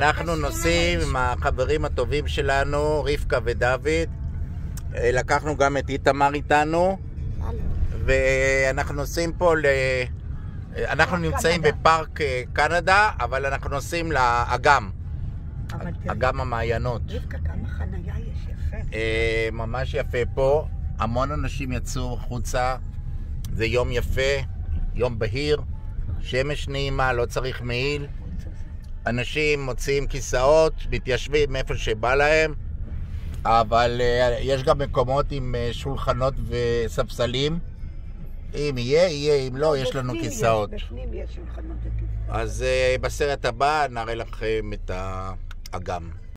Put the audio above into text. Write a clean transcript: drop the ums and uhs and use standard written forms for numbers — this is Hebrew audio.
אנחנו נוסעים עם החברים הטובים שלנו, רבקה ודוד. לקחנו גם את איתמר איתנו. ואנחנו נוסעים פה אנחנו נמצאים בפארק קנדה, אבל אנחנו נוסעים לאגם. אגם המעיינות. רבקה, כמה חנייה יש יפה. ממש יפה פה. המון אנשים יצאו חוצה. זה יום יפה, יום בהיר, שמש נעימה, לא צריך מעיל. אנשים מוציאים כיסאות, מתיישבים מאיפה שבא להם, אבל יש גם מקומות עם שולחנות וספסלים. אם יהיה, אם לא, יש לנו כיסאות. בפנים יש שולחנות וכיסאות. אז בסרט הבא נראה לכם את האגם.